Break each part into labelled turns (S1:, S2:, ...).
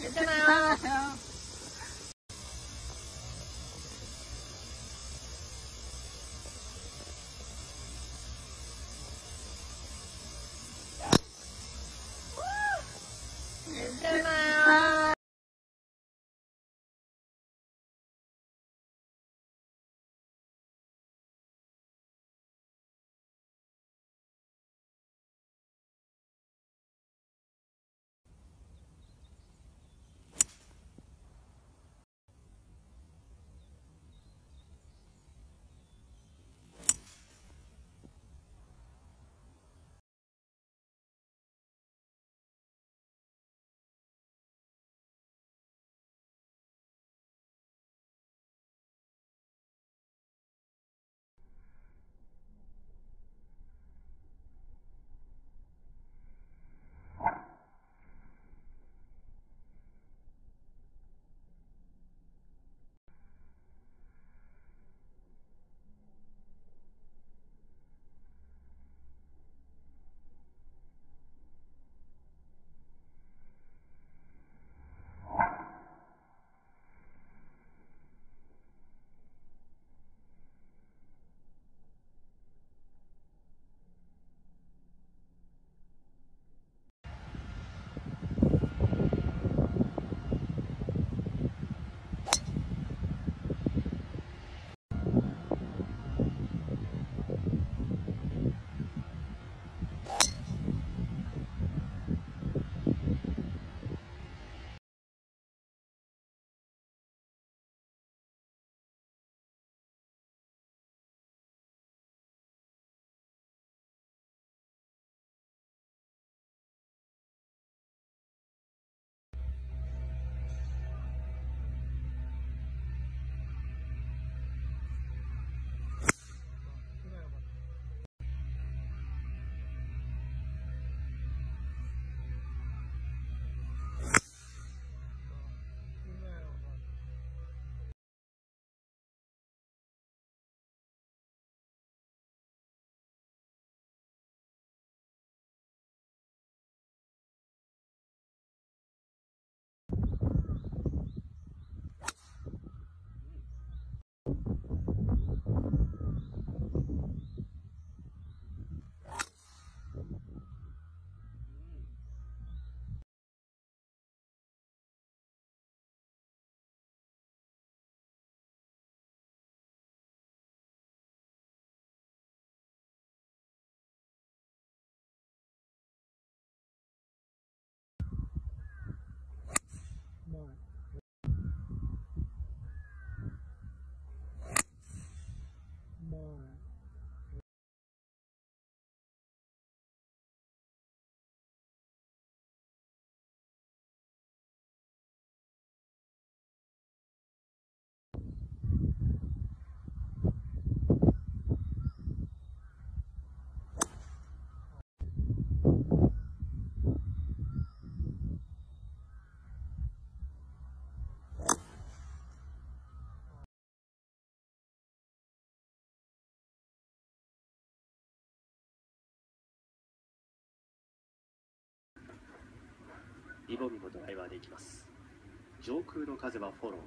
S1: イボミもドライバーでいきます。上空の風はフォロー。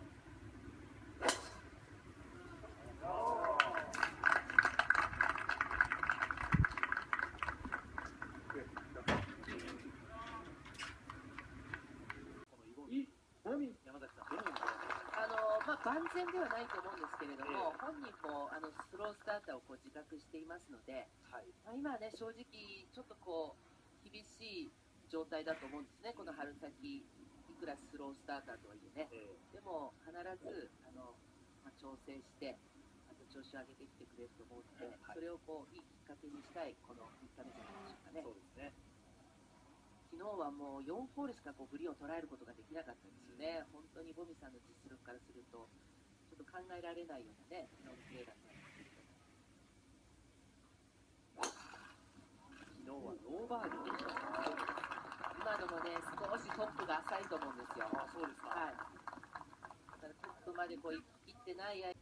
S2: 万全ではないと思うんですけれども、本人もスロースターターを自覚していますので、今はね、正直ちょっと厳しい状態だと思うんですね、この春先、いくらスロースターターとはいえね、でも必ず調整して、あと調子を上げてきてくれると思うので、それをいいきっかけにしたい、この3日目じゃないでしょうかね。
S1: そうですね。
S2: 昨日はもう4ホールしかグリーンを捉えることができなかったんですよね、本当にボミさんの実力からすると、ちょっと考えられないようなね、昨日のプレーだったんですけれども。
S1: 昨日はノーバーディーでした。
S2: 今のもね、少しトップが浅いと思うんですよ。
S1: あ、そうですか。
S2: はい。だからトップまで行ってない間。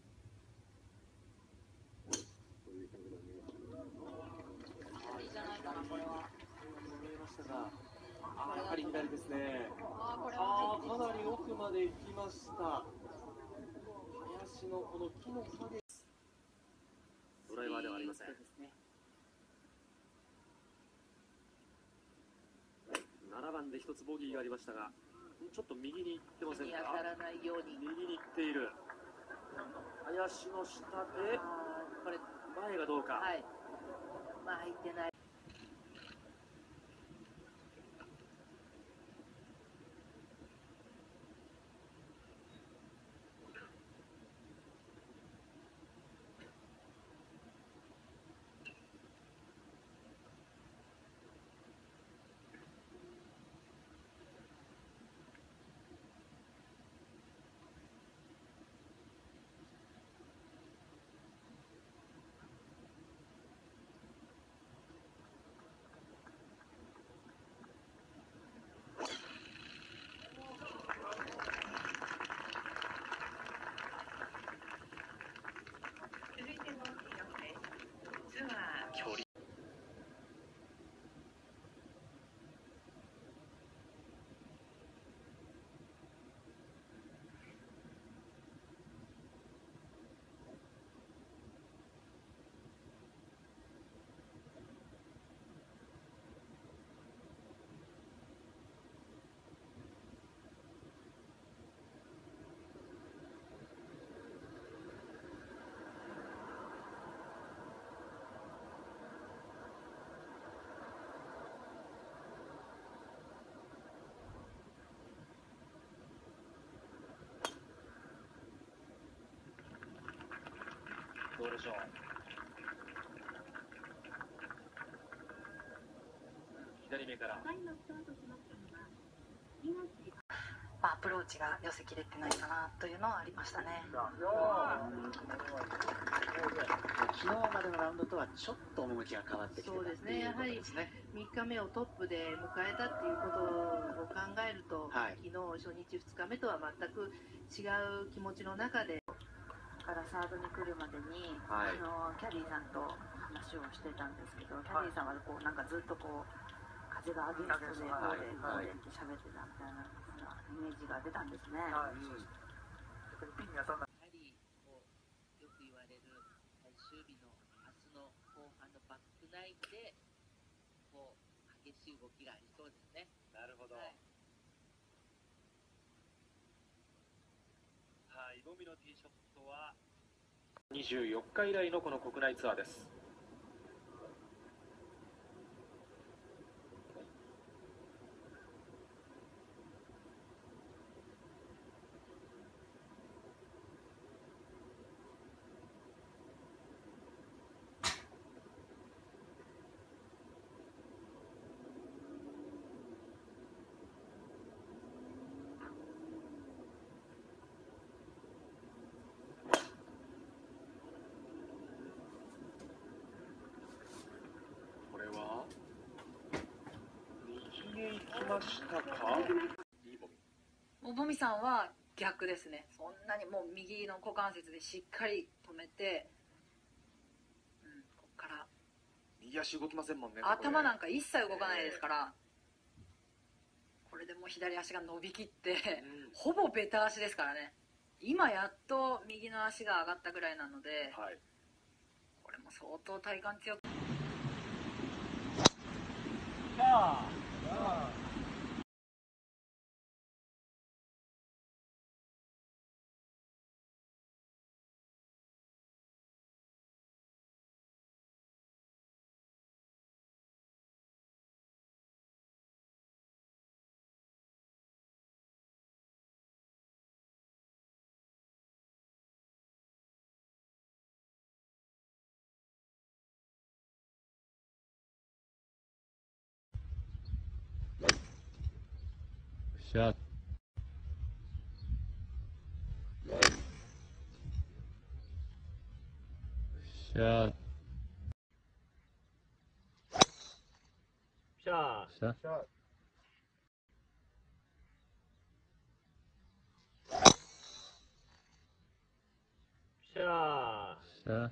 S2: いいじゃないかな、これは。
S1: 見えましたが、 やはり左ですね。
S2: これ
S1: か
S2: は
S1: なり奥まで行きました。林のこの木の影。ドライバーではありません。7番で一つボギーがありましたが、ちょっと右に行ってませんか。
S2: 当たらないように。
S1: 右に行っている。林の下で
S2: これ
S1: 前がどうか。
S2: はい。入ってない。
S1: 距離。どうでしょう。左目から。
S3: アプローチが寄せきれてないかなというのはありましたね。
S4: 昨日までのラウンドとはちょっと趣が変わってきて
S2: そうですね。やはり3日目をトップで迎えたっていうことを考えると、昨日初日2日目とは全く違う気持ちの中で。
S3: からサードに来るまでに、キャディーさんと話をしてたんですけど、キャディーさんはなんかずっと風がアゲンストでこうでって喋ってたみたいなイメージが出たんですね。
S2: やはりよく言われる最終日の明日の後半のバックナインで激しい動きがありそうですね。
S1: なるほど。イボミのティーショットは24日以来のこの国内ツアーです。ましたか。
S3: もぼみさんは逆ですね。そんなにもう右の股関節でしっかり止めて、ここから
S1: 右足動きませんもんね。
S3: 頭なんか一切動かないですから、これでもう左足が伸びきって、ほぼベタ足ですからね。今やっと右の足が上がったぐらいなので、これも相当体幹強く。
S5: シャーシャー
S1: シャー
S5: シャー
S1: シャー
S5: シャー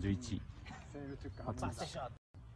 S5: 51位。初です。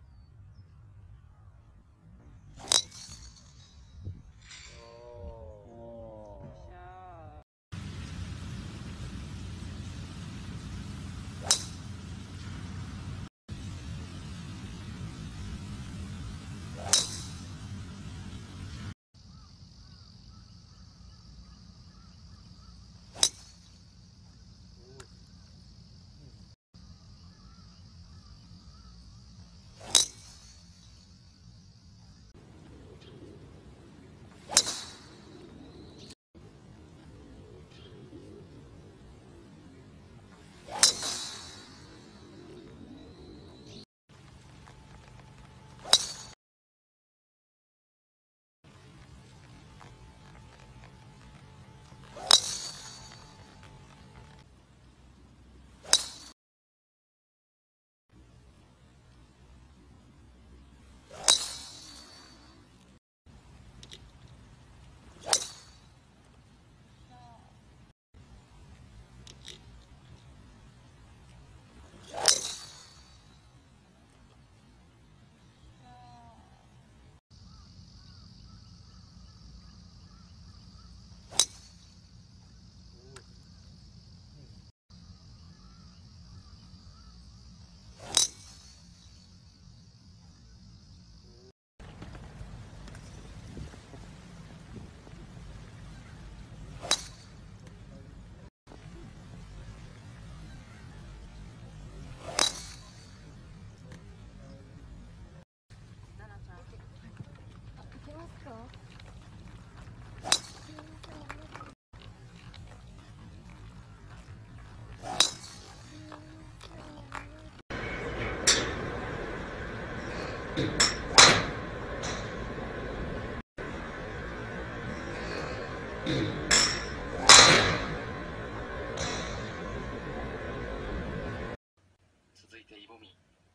S1: 続いてイボミ。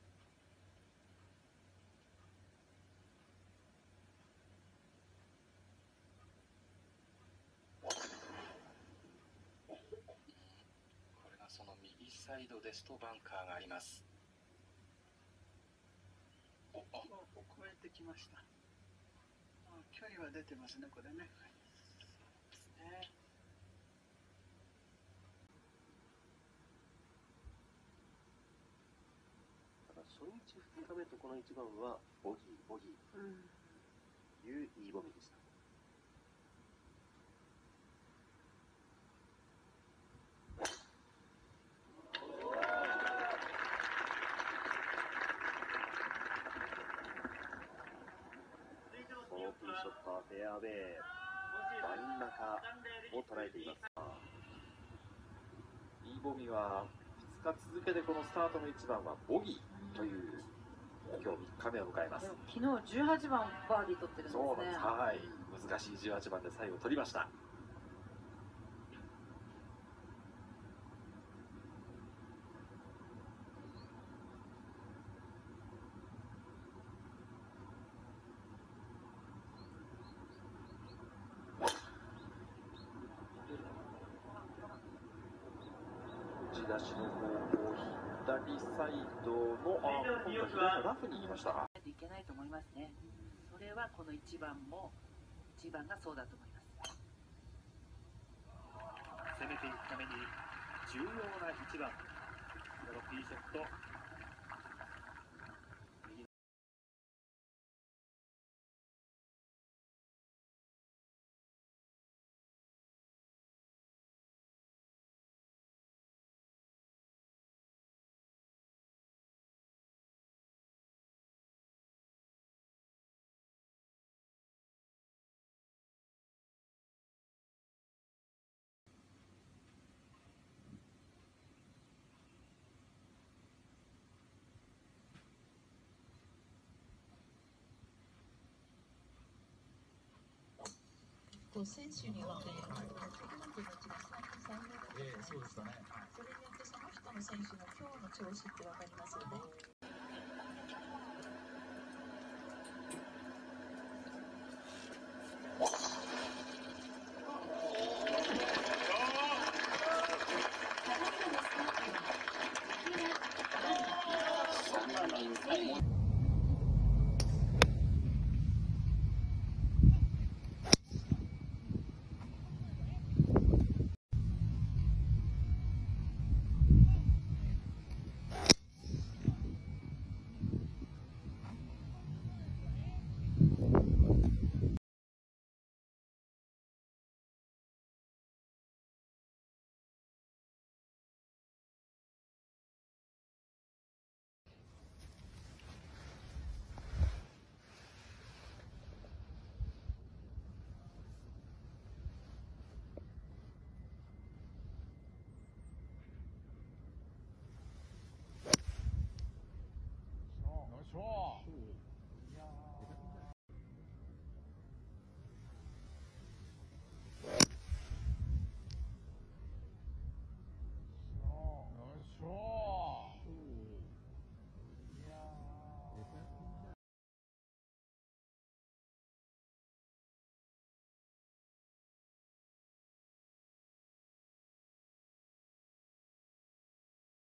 S1: これがその右サイドですとバンカーがあります。
S6: 超えてきました。距離は出てますね、これね。
S1: ただ初日2日目とこの1番はボギーボギーというイボミでした。そのティーショットはフェアウェイ真ん中を捉えています。イボミは2日続けてこのスタートの1番はボギーという今日3日目を迎えます。
S3: 昨日18番バーディー取ってるんですね。
S1: そうなんです。はい、難しい18番で最後取りました。打ち出しの方向左サイドの今度は左のラフに行きました。
S2: いけないと思いますね。それはこの1番も1番がそうだと思います。
S5: 攻めていくために重要な1番、このティーショット。
S7: 選手によって次の日の1打3メートル、そうですかね。それによってその人の選手の今日の調子って分かりますよね。